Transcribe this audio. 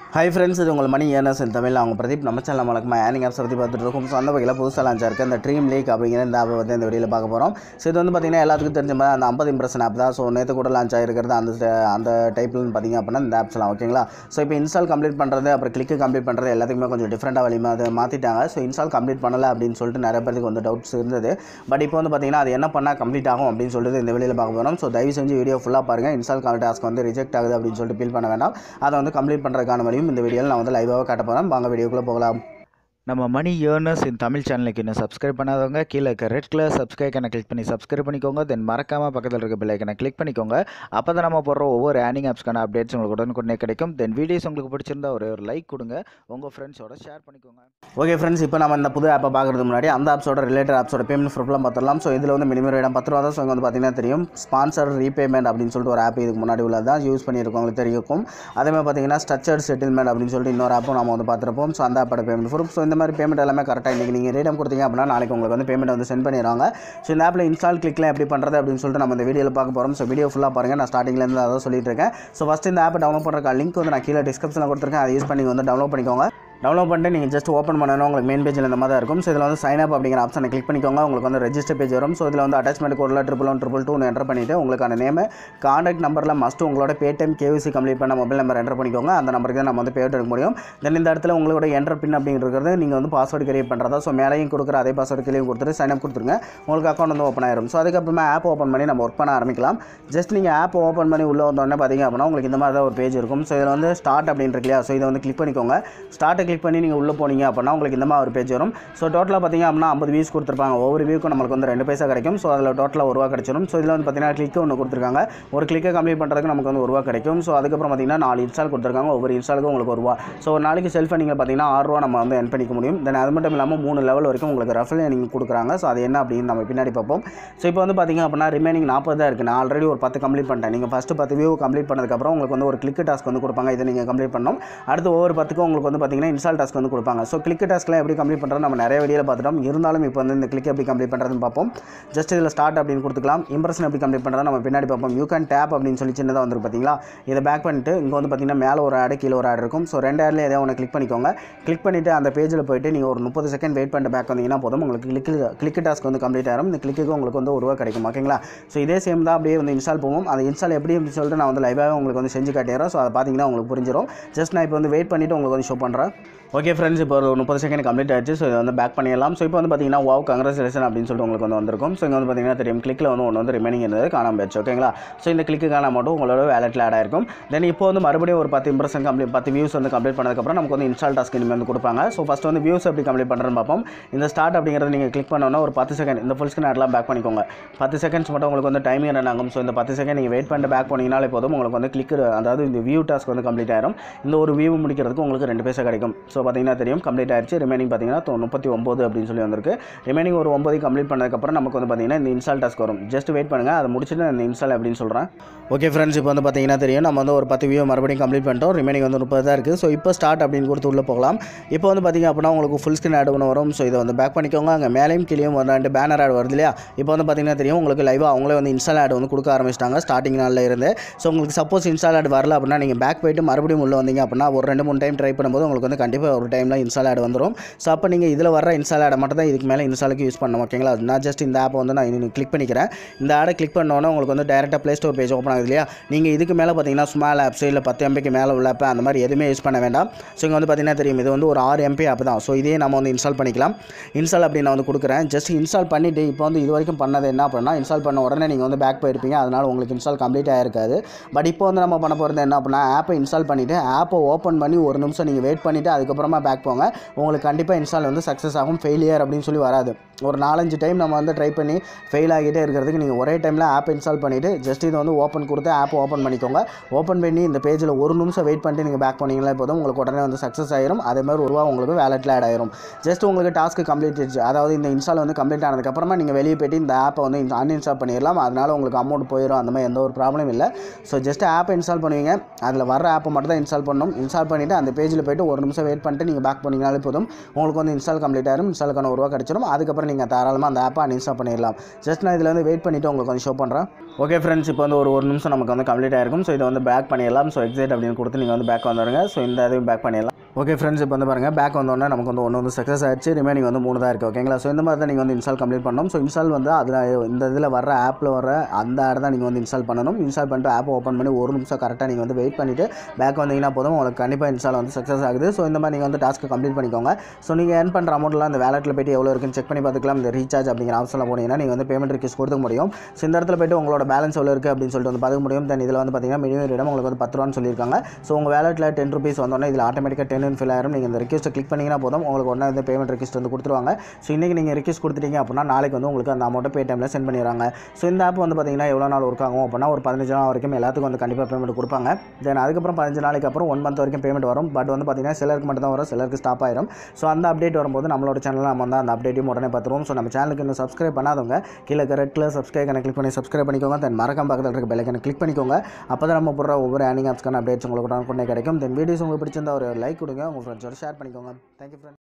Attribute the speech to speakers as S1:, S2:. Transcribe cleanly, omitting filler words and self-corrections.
S1: Hi friends, இது உங்கள் மணி earners இன் தமிழ். அவங்க பிரதீப் நம்ம சேனல் வழக்கமாக ஏர்னிங் ஆப்ஸ் பற்றி பார்த்துட்டு இருக்கோம். ஸோ அந்த வகையில் புதுசாக லான்ச் இருக்குது இந்த ட்ரீம் லீக் அப்படிங்கிற இந்த ஆப்பை வந்து இந்த வீடியோவில் பார்க்க போகிறோம். ஸோ இது வந்து பார்த்திங்கன்னா எல்லாத்துக்கும் தெரிஞ்ச மாதிரி அந்த 50 இம்ப்ரெஷன் ஆப் தான். ஸோ நேற்று கூட லான்ச் ஆகிருக்கிறது அந்த டைப்லன்னு பார்த்திங்க அப்படின்னா இந்த ஆப்ஸ்லாம் ஓகேங்களா. ஸோ இப்போ இன்ஸ்டால் கம்ப்ளீட் பண்ணுறது அப்புறம் கிளிக்கு கம்ப்ளீட் பண்ணுறது எல்லாத்துக்குமே கொஞ்சம் டிஃப்ரெண்ட்டாக வழிமா அதை மாற்றிட்டாங்க. ஸோ இன்ஸ்டால் கம்ப்ளீட் பண்ணலை அப்படின்னு சொல்லிட்டு நிறைய பேருக்கு வந்து டவுட்ஸ் இருந்தது. பட் இப்போ வந்து பார்த்திங்கன்னா அது என்ன பண்ணால் கம்ப்ளீட் ஆகும் அப்படின்னு சொல்லிட்டு இந்த வீடியோவில் பார்க்க போகிறோம். ஸோ தயவு செஞ்சு வீடியோ ஃபுல்லாக பாருங்கள். இன்ஸ்டால் டாஸ்க் வந்து ரிஜெக்ட் ஆகுது அப்படின்னு சொல்லிட்டு ஃபீல் பண்ண வேண்டாம். அதை வந்து கம்ப்ளீட் பண்ணுறதுக்கான வழியும் இந்த வீடியோவில் நான் வந்து லைவாக காட்ட போகிறேன். வாங்க வீடியோக்குள்ளே போகலாம்.
S2: நம்ம மணி ஏர்னர்ஸ் இன் தமிழ் சேனலுக்கு இன்னும் சப்ஸ்கிரைப் பண்ணாதவங்க கீழே இருக்க ரெட் கலர் சப்ஸ்கிரைப் ஐக்கனை கிளிக் பண்ணி சப்ஸ்கிரைப் பண்ணிக்கோங்க. தென் மறக்காமல் பக்கத்தில் இருக்க பெல் ஐக்கனை கிளிக் பண்ணிக்கோங்க. அப்போ தான் நம்ம போடுற ஒவ்வொரு ஏர்னிங் ஆப்ஸ்க்கான அப்டேட்ஸ் உங்களுக்கு உடனுக்குடனே கிடைக்கும். தென் வீடியோஸ் உங்களுக்கு பிடிச்சிருந்தா ஒரு லைக் கொடுங்க, உங்கள் ஃப்ரெண்ட்ஸோட ஷேர் பண்ணிக்கோங்க.
S1: ஓகே ஃப்ரெண்ட்ஸ், இப்போ நம்ம இந்த புது ஆப்பை பார்க்குறதுக்கு முன்னாடி அந்த ஆப்ஸோட ரிலேட்டட் ஆப்ஸோட பேமெண்ட் ப்ரூஃப்லாம் பார்த்துடலாம். ஸோ இதில் வந்து மினிமம் ரேட் 10 ரூபா தான். ஸோ இங்கே வந்து பார்த்தீங்கன்னா தெரியும் ஸ்பான்சர் ரீபேமெண்ட் அப்படின்னு சொல்லிட்டு ஒரு ஆப் இதுக்கு முன்னாடி உள்ளது தான் யூஸ் பண்ணியிருக்கவங்களுக்கு தெரியும். அதேமாதிரி பார்த்தீங்கன்னா ஸ்ட்ரக்சர்ட் செட்டில்மெண்ட் அப்படின்னு சொல்லிட்டு இன்னொரு ஆப்பும் நம்ம வந்து பார்த்துருப்போம். ஸோ அந்த ஆப்போட பேமெண்ட் ப்ரூஃப். ஸோ இந்த மாதிரி பேமெண்ட் எல்லாமே கரெக்டாக இன்றைக்கி நீங்கள் ரீடம் கொடுத்தீங்க அப்படின்னா நாளைக்கு உங்களுக்கு வந்து பேமெண்ட் வந்து சென்ட் பண்ணிடுவாங்க. ஸோ இந்த ஆப்பில் இன்ஸ்டால் கிளிக்லாம் எப்படி பண்ணுறது அப்படின்னு சொல்லிட்டு நம்ம இந்த வீடியோவில் பார்க்க போகிறோம். ஸோ வீடியோ ஃபுல்லாக பாருங்கள். நான் ஸ்டார்டிங்லேருந்து அதான் சொல்லிட்டு இருக்கேன். ஸோ ஃபஸ்ட்டு இந்த ஆப்பை டவுன்லோட் பண்ணுற லிங்க் வந்து நான் கீழே டிஸ்கிரிப்ஷனில் கொடுத்துருக்கேன். அதை யூஸ் பண்ணி வந்து டவுன்லோட் பண்ணிக்கோங்க. டவுன்லோட் பண்ணிட்டு நீங்கள் ஜஸ்ட் ஓப்பன் பண்ணணும். உங்களுக்கு மெயின் பேஜில் இந்த மாதிரி தான் இருக்கும். ஸோ இதில் வந்து சைன் அப் அப்படிங்கிற ஆப்ஷனை கிளிக் பண்ணிக்கோங்க. உங்களுக்கு வந்து ரெஜிஸ்டர் பேஜ் வரும். ஸோ இதில் வந்து அட்டாச்மெண்ட் கோடில் 11122 என்டர் பண்ணிவிட்டு உங்களுக்கான நேம் கான்டாக்ட் நம்பரில் மஸ்ட்டு உங்களோட பேடிஎம் கேவிசி கம்ப்ளீட் பண்ண மொபைல் நம்பர் என்டர் பண்ணிக்கோங்க. அந்த நம்பருக்கு தான் நம்ம வந்து பேமெண்ட் எடுக்க முடியும். தென் இந்த இடத்துல உங்களோட என்டர் பின் அப்படிங்கிறது நீங்கள் வந்து பாஸ்வேர்டு கிரியேட் பண்ணுறதா. ஸோ மேலேயும் கொடுக்குற அதே பாஸ்வேர்டு கீழே கொடுத்துட்டு சைன் அப் கொடுத்துருங்க. உங்களுக்கு அக்கௌண்ட் வந்து ஓப்பன் ஆயிரும். ஸோ அதுக்கப்புறமா ஆப் ஓப்பன் பண்ணி நம்ம ஒர்க் பண்ண ஆரம்பிக்கலாம். ஜஸ்ட் நீங்கள் ஆப் ஓப்பன் பண்ணி உள்ளே வந்தோடனே பார்த்தீங்க அப்படின்னா உங்களுக்கு இந்த மாதிரி தான் ஒரு பேஜ் இருக்கும். ஸோ இதில் வந்து ஸ்டார்ட் அப்படின்ட்டு இல்லையா. ஸோ இதை வந்து கிளிக் பண்ணிக்கோங்க. ஸ்டார்ட்டை கிளிக் பண்ணி நீங்கள் உள்ளே போனீங்க அப்படின்னா உங்களுக்கு இந்த மாதிரி ஒரு பேஜ் வரும். ஸோ டோட்டலாக பார்த்தீங்க அப்படின்னா 50 வியூஸ் கொடுத்துருப்பாங்க. ஒவ்வொரு வியூக்கும் நம்மளுக்கு வந்து 2 பைசா கிடைக்கும். ஸோ அதில் டோட்டலாக 1 ரூபா கிடைச்சிடும். ஸோ இதில் வந்து பார்த்தீங்கன்னா கிளிக்கு ஒன்று கொடுத்துருக்காங்க. ஒரு கிளிக்கை கம்ப்ளீட் பண்ணுறதுக்கு நமக்கு வந்து 1 ரூபா கிடைக்கும். ஸோ அதுக்கப்புறம் பார்த்தீங்கன்னா 4 இன்ஸ்டால் கொடுத்துருக்காங்க. ஒவ்வொரு இன்ஸ்டாலுக்கும் உங்களுக்கு 1 ரூபா. ஸோ ஒரு நாளைக்கு செல்ஃப் நீங்கள் பார்த்தீங்கன்னா 6 ரூபா நம்ம வந்து எர்ன் பண்ணிக்க முடியும். தென் அது மட்டும் இல்லாமல் 3 லெவல் வரைக்கும் உங்களுக்கு ரெஃபரல் நீங்கள் கொடுக்குறாங்க. ஸோ அது என்ன அப்படின்னு நம்ம பின்னாடி பார்ப்போம். ஸோ இப்போ வந்து பார்த்தீங்க அப்படின்னா ரிமைனிங் 40 தான் இருக்குது. நான் ஆல்ரெடி ஒரு 10 கம்ப்ளீட் பண்ணிட்டேன். நீங்கள் ஃபஸ்ட்டு 10 வியூ கம்ப்ளீட் பண்ணதுக்கப்புறம் உங்களுக்கு வந்து ஒரு கிளிக் டாஸ்க் வந்து கொடுப்பாங்க. இதை நீங்கள் கம்ப்ளீட் பண்ணணும். அடுத்து ஒவ்வொரு 10க்கும் உங்களுக்கு வந்து பார்த்தீங்கன்னா இன்ஸ்டால் டாஸ்க் வந்து கொடுப்பாங்க. ஸோ கிளிக் டாஸ்க்லாம் எப்படி கம்ப்ளீட் பண்ணுறது நம்ம நிறைய வீடியோவில் பார்த்துட்டோம். இருந்தாலும் இப்போ வந்து இந்த கிளிக் எப்படி கம்ப்ளீட் பண்ணுறதுன்னு பார்ப்போம். ஜஸ்ட் இதில் ஸ்டார்ட் அப்படின்னு கொடுத்துக்கலாம். இம்ப்ரெஷன் எப்படி கம்ப்ளீட் பண்ணுறதை நம்ம பின்னாடி பார்ப்போம். யூ கேன் டேப் அப்படின்னு சொல்லி சின்னதாக வந்து பார்த்தீங்களா. இதை பேக் பண்ணிட்டு இங்கே வந்து பார்த்தீங்கன்னா மேலே ஒரு ஆடு கீழே ஒரு ஆடு இருக்கும். ஸோ 2 ஆட்லேயே எதாவது ஒன்று கிளிக் பண்ணிக்கோங்க. கிளிக் பண்ணிவிட்டு அந்த பேஜில் போய்ட்டு நீங்கள் ஒரு 30 செகண்ட் வெயிட் பண்ணிட்டு பேக் வந்தீங்கன்னா போதும். உங்களுக்கு கிளிக் டாஸ்க் வந்து கம்ப்ளீட் ஆகும். இந்த கிளிக்கு உங்களுக்கு வந்து 1 ரூபா கிடைக்கும். ஓகேங்களா. ஸோ இதே சேம் தான் அப்படியே வந்து இன்ஸ்டால் போவோம். அந்த இன்ஸ்டால் எப்படி அப்படின்னு சொல்லிட்டு நான் வந்து லைவாக உங்களுக்கு வந்து செஞ்சு காட்டிடுறேன். ஸோ அதை பார்த்தீங்கன்னா உங்களுக்கு புரிஞ்சிடும். ஜஸ்ட் நான் இப்போ வந்து வெயிட் பண்ணிவிட்டு உங்களுக்கு வந்து ஷோ பண்ணுறேன். ஓகே ஃப்ரெண்ட்ஸ், இப்போ ஒரு 30 செகண்ட் கம்ப்ளீட் ஆயிடுச்சு. ஸோ இதை வந்து பேக் பண்ணிடலாம். ஸோ இப்போ வந்து பார்த்தீங்கன்னா வாவ் கங்க்ராச்சுலேஷன் அப்படின்னு சொல்லிட்டு உங்களுக்கு வந்து வந்திருக்கும். ஸோ இங்கே வந்து பார்த்தீங்கன்னா தெரியும் கிளிக்கில் வந்து ஒன்று வந்து ரிமைனிங் இருந்தது காணாமல் போயிடுச்சு. ஓகேங்களா. ஸோ இந்த கிளிக்குக்கான அமௌண்ட்டும் உங்களோட வேலெட்டில் ஆட் ஆயிருக்கும். தென் இப்போ வந்து மறுபடியும் ஒரு 10 இம்ப்ரெஷன் கம்ப்ளீட் 10 வியூஸ் வந்து கம்ப்ளீட் பண்ணதுக்கப்புறம் நமக்கு வந்து இன்ஸ்டால் டாஸ்க் இனிமேல் வந்து கொடுப்பாங்க. ஸோ ஃபஸ்ட் வந்து வியூஸ் எப்படி கம்ப்ளீட் பண்ணுறேன்னு பார்ப்போம். இந்த ஸ்டார்ட் அப்படிங்கிறது நீங்கள் கிளிக் பண்ணோன்னா ஒரு 10 செகண்ட் இந்த ஃபுல் ஸ்க்ரீன் ஆட்லாம் பேக் பண்ணிக்கோங்க. 10 செகண்ட்ஸ் மட்டும் உங்களுக்கு வந்து டைமிங் ரன் ஆகும். ஸோ இந்த 10 செகண்ட் நீங்கள் வெயிட் பண்ணிட்டு பேக் பண்ணிங்கனாலே போதும். உங்களுக்கு வந்து கிளிக் அதாவது இந்த வியூ டாஸ்க் வந்து கம்ப்ளீட் ஆயிரும். இந்த ஒரு வியூ முடிக்கிறதுக்கு உங்களுக்கு 2 பைசா கிடைக்கும். ஸோ பார்த்தீங்கன்னா தெரியும் கம்ப்ளீட் ஆயிடுச்சு. ரிமைனிங் பார்த்தீங்கன்னா 39 அப்படின்னு சொல்லி வந்திருக்கு. ரிமைனிங் ஒரு 9 கம்ப்ளீட் பண்ணதுக்கப்புறம் நமக்கு வந்து பார்த்தீங்கன்னா இந்த இன்ஸ்டால் டாஸ்க் வரும். ஜஸ்ட் வெயிட் பண்ணுங்கள். அதை முடிச்சுட்டு இந்த இன்ஸ்டால் அப்படின்னு சொல்கிறேன். ஓகே ஃப்ரெண்ட்ஸ், இப்போ வந்து பார்த்தீங்கன்னா தெரியும் நம்ம வந்து ஒரு 10 வியூ மறுபடியும் கம்ப்ளீட் பண்ணிட்டோம். ரிமைனிங் வந்து 30 தான் இருக்குது. ஸோ இப்போ ஸ்டார்ட் அப்படின்னு கொடுத்து உள்ளே போகலாம். இப்போ வந்து பார்த்தீங்க அப்படின்னா உங்களுக்கு ஃபுல் ஸ்க்ரீன் ஆட் ஒன்று வரும். ஸோ இதை வந்து பேக் பண்ணிக்கோங்க. அங்கே மேலேயும் கீழேயும் ஒரு 2 பேனர் ஆட் வருது இல்லையா. இப்போ வந்து பார்த்தீங்கன்னா தெரியும் உங்களுக்கு லைவாக அவங்களே வந்து இன்ஸ்டால் ஆட் வந்து கொடுக்க ஆரம்பிச்சிட்டாங்க ஸ்டார்டிங் நாளில் இருந்து. ஸோ உங்களுக்கு சப்போஸ் இன்ஸ்டால் ஆட் வரல அப்படின்னா நீங்கள் பேக் போய்ட்டு மறுபடியும் உள்ளே வந்தீங்க அப்படின்னா ஒரு 2-3 டைம் ட்ரை பண்ணும்போது உங்களுக்கு வந்து கண்டிப்பாக ஒரு டைமில் இன்ஸ்டால் ஆட் வந்துடும். ஸோ அப்போ நீங்கள் இதில் வர இன்ஸ்டால் ஆடை மட்டும் தான் இதுக்கு மேலே இன்ஸ்டாலுக்கு யூஸ் பண்ணணும். ஓகேங்களா. நான் ஜஸ்ட் இந்த ஆப்பை வந்து நான் கிளிக் பண்ணிக்கிறேன். இந்த ஆடை கிளிக் பண்ணோன்னே உங்களுக்கு வந்து டேரெக்டாக ப்ளே ஸ்டோர் பேஜ் ஓப்பன் ஆகுது இல்லையா. நீங்கள் இதுக்கு மேலே பார்த்தீங்கன்னா ஸ்மால் ஆப்ஸ் இல்லை 10 MBக்கு மேலே உள்ள ஆப் அந்த மாதிரி எதுவுமே யூஸ் பண்ண வேண்டாம். ஸோ இங்கே வந்து பார்த்தீங்கன்னா தெரியும் இது வந்து ஒரு 6 MB ஆப் தான். ஸோ இதே நம்ம வந்து இன்ஸ்டால் பண்ணிக்கலாம். இன்ஸ்டால் அப்படி நான் வந்து கொடுக்குறேன். ஜஸ்ட் இன்ஸ்டால் பண்ணிவிட்டு இப்போ வந்து இது வரைக்கும் பண்ணது என்ன அப்படின்னா இன்ஸ்டால் பண்ண உடனே நீங்கள் வந்து பேக் போயிருப்பீங்க. அதனால் உங்களுக்கு இன்ஸ்டால் கம்ப்ளீட் ஆகிருக்காது. பட் இப்போ வந்து நம்ம பண்ண போகிறது என்ன அப்படின்னா ஆப்பை இன்ஸ்டால் பண்ணிவிட்டு ஆப்பை ஓப்பன் பண்ணி ஒரு நிமிஷம் நீங்கள் வெயிட் பண்ணிவிட்டு அதுக்கப்புறமா பேக் போங்க. உங்களுக்கு கண்டிப்பாக இன்ஸ்டால் வந்து சக்ஸஸ் ஆகும். ஃபெயிலியர் அப்படின்னு சொல்லி வராது. ஒரு 4-5 டைம் நம்ம வந்து ட்ரை பண்ணி ஃபெயில் ஆகிட்டே இருக்கிறதுக்கு நீங்கள் ஒரே டைமில் ஆப் இன்ஸ்டால் பண்ணிவிட்டு ஜஸ்ட் இதை வந்து ஓப்பன் கொடுத்து ஆப் ஓப்பன் பண்ணிக்கோங்க. ஓப்பன் பண்ணி இந்த பேஜில் ஒரு நிமிஷம் வெயிட் பண்ணிட்டு நீங்கள் பேக் பண்ணிங்களா போதும். உங்களுக்கு உடனே வந்து சக்ஸஸ் ஆயிரும். அதே மாதிரி 1 ரூபா உங்களுக்கு வேலெட்டில் ஆட் ஆயிரும். ஜஸ்ட் உங்களுக்கு டாஸ்க்கு கம்ப்ளீட் ஆயிடுச்சு. அதாவது இந்த இன்ஸ்டால் வந்து கம்ப்ளீட் ஆனதுக்கப்புறமா நீங்கள் வெளியே போய்ட்டு இந்த ஆப்பை வந்து அன்இன்ஸ்டால் பண்ணிடலாம். அதனால் உங்களுக்கு அமௌண்ட் போயிடும். அந்த மாதிரி எந்த ஒரு ப்ராப்ளம் இல்லை. ஸோ ஜஸ்ட் ஆப்பை இன்ஸ்டால் பண்ணுவீங்க. அதில் வர ஆப்பை மட்டும் தான் இன்ஸ்டால் பண்ணணும். இன்ஸ்டால் பண்ணிவிட்டு அந்த பேஜில் போய்ட்டு ஒரு நிமிஷம் வெயிட் பண்ணிட்டு நீங்கள் பேக் பண்ணிங்கனாலே போதும். உங்களுக்கு வந்து இன்ஸ்டால் கம்ப்ளீட் ஆயிரும். இன்ஸ்டாலுக்கான ₹1 கிடச்சிடும். அதுக்கப்புறம் நீங்கள் தாராளமாக அந்த ஆப்பை அன்இன்ஸ்டால் பண்ணிடலாம். ஜஸ்ட் நான் இதில் வந்து வெயிட் பண்ணிவிட்டு உங்களுக்கு வந்து ஷோ பண்ணுறேன். ஓகே ஃப்ரெண்ட்ஸ், இப்போ வந்து ஒரு நிமிஷம் நமக்கு வந்து கம்ப்ளீட் ஆயிருக்கும். ஸோ இதை வந்து பேக் பண்ணிடலாம். ஸோ எக்ஸைட் அப்படின்னு கொடுத்து நீங்கள் வந்து பேக் வந்துடுங்க. ஸோ இந்த இதையும் பேக் பண்ணிடலாம். ஓகே ஃப்ரெண்ட்ஸ், இப்போ வந்து பாருங்கள் பேக் வந்தோடனே நமக்கு வந்து ஒன்று வந்து சக்ஸஸ் ஆயிடுச்சு. ரிமைனிங் வந்து 3 தான் இருக்குது. ஓகேங்களா? ஸோ இந்த மாதிரி தான் நீங்கள் வந்து இன்ஸ்டால் கம்ப்ளீட் பண்ணணும். ஸோ இன்ஸ்டால் வந்து அதில் இந்த இதில் வர ஆப்பில் வர அந்த ஆட் தான் நீங்கள் வந்து இன்ஸ்டால் பண்ணணும். இன்ஸ்டால் பண்ணிட்டு ஆப் ஓப்பன் பண்ணி 1 நிமிஷம் கரெக்டாக நீங்கள் வந்து வெயிட் பண்ணிவிட்டு பேக் வந்தீங்கன்னா போதும், உங்களுக்கு கண்டிப்பாக இன்ஸ்டால் வந்து சக்ஸஸ் ஆகுது. ஸோ இந்த மாதிரி நீங்கள் வந்து டாஸ்க்கு கம்ப்ளீட் பண்ணிக்கோங்க. ஸோ நீங்கள் ஏர்ன் பண்ணுற அமௌண்ட்லாம் அந்த வேலெட்டில் போய்ட்டு எவ்வளோ இருக்குன்னு செக் பண்ணி பார்த்துக்கலாம். இந்த ரீசார்ஜ் அப்படிங்கிற ஆப்ஷனில் போனீங்கன்னா நீங்கள் வந்து பேமெண்ட் ரிக்வெஸ்ட் கொடுக்க முடியும். ஸோ இந்த இடத்துல போய்ட்டு உங்களோட பேலன்ஸ் எவ்வளோ இருக்குது அப்படின்னு சொல்லிட்டு வந்து பார்க்க முடியும். தென் இதில் வந்து பார்த்தீங்கன்னா மினிமம் இடம் உங்களுக்கு வந்து ₹10 சொல்லியிருக்காங்க. ஸோ உங்கள் வேலெட்டில் ₹10 வந்தோடனே இதில் ஆட்டோமேட்டிக்காக 10 ஃபில் ஆயிரும். நீங்கள் இந்த ரிக்வெஸ்ட்டை கிளிக் பண்ணிங்கன்னா போதும், உங்களுக்கு உடனே வந்து பேமெண்ட் ரிக்வெஸ்ட் வந்து கொடுத்துருவாங்க. ஸோ இன்றைக்கி நீங்கள் ரிக்வெஸ்ட் கொடுத்துட்டீங்க அப்படின்னா நாளைக்கு வந்து உங்களுக்கு அந்த அமௌண்ட்டை பேடிஎம்மில் சென்ட் பண்ணிடுறாங்க. ஸோ இந்த ஆப் வந்து பார்த்தீங்கன்னா எவ்வளோ நாள் ஒர்க் ஆகும் அப்படின்னா ஒரு 15 நாள் வரைக்கும் எல்லாத்துக்கும் வந்து கண்டிப்பாக பேமெண்ட் கொடுப்பாங்க. தென் அதுக்கப்புறம் 15 நாளைக்கு அப்புறம் 1 மந்த் வரைக்கும் பேமெண்ட் வரும். பட் வந்து பார்த்தீங்கன்னா சிலருக்கு மட்டும் தான் வரும், சிலருக்கு ஸ்டாப் ஆயிரும். ஸோ அந்த அப்டேட் வரும்போது நம்மளோட சேனலில் நம்ம வந்து அந்த அப்டேட்டையும் உடனே பார்த்துருவோம். ஸோ நம்ம சேனலுக்கு இன்னும் சப்ஸ்கிரைப் பண்ணாதவங்க கீழே ரெட் கலர் சப்ஸ்கிரைப் கிளிக் பண்ணி சப்ஸ்கிரைப் பண்ணிக்கோங்க. தென் மறக்காம பக்கத்தில் இருக்க பெல் ஐகானை கிளிக் பண்ணிக்கோங்க. அப்போ தான் நம்ம போடுற ஒவ்வொரு ஏர்னிங் ஆப்ஸ்க்கான அப்டேட்ஸ் உங்களுக்கு உடனே கிடைக்கும். தென் வீடியோஸ் உங்களுக்கு பிடிச்சிருந்தா ஒரு லைக் கொடுங்க, உங்கள் ஃப்ரெண்ட்ஸோட ஷேர் பண்ணிக்கோங்க. Thank you friends.